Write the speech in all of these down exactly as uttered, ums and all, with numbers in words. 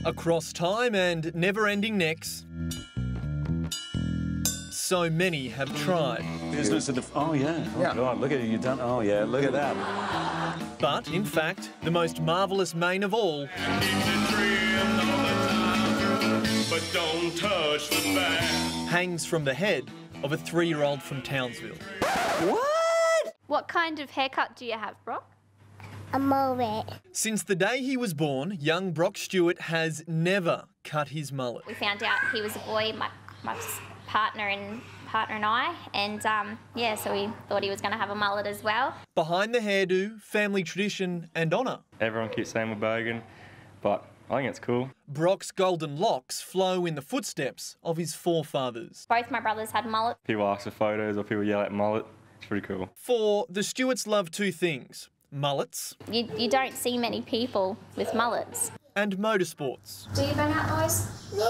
Across time and never-ending necks, so many have tried. Business of the... Oh, yeah. Oh, yeah. God, look at it. You've done... Oh, yeah, look at that. But, in fact, the most marvellous mane of all... But don't touch the back. ...hangs from the head of a three-year-old from Townsville. What? What kind of haircut do you have, Brock? A mullet. Since the day he was born, young Brock Stewart has never cut his mullet. We found out he was a boy, my, my partner and partner and I, and um, yeah, so we thought he was going to have a mullet as well. Behind the hairdo, family tradition and honour. Everyone keeps saying we're bogan, but I think it's cool. Brock's golden locks flow in the footsteps of his forefathers. Both my brothers had mullets. People ask for photos or people yell at mullet. It's pretty cool. For the Stewarts love two things. Mullets. You, you don't see many people with mullets. And motorsports. Do you bang out noise?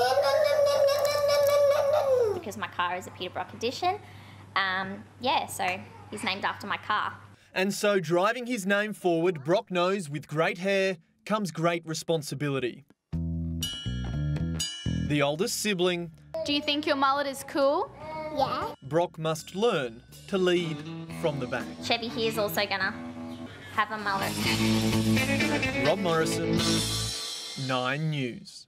Because my car is a Peter Brock edition. Um, yeah, so he's named after my car. And so driving his name forward, Brock knows with great hair comes great responsibility. The oldest sibling... Do you think your mullet is cool? Yeah. Brock must learn to lead from the back. Chevy here is also gonna have a mullet. Rob Morrison, Nine News.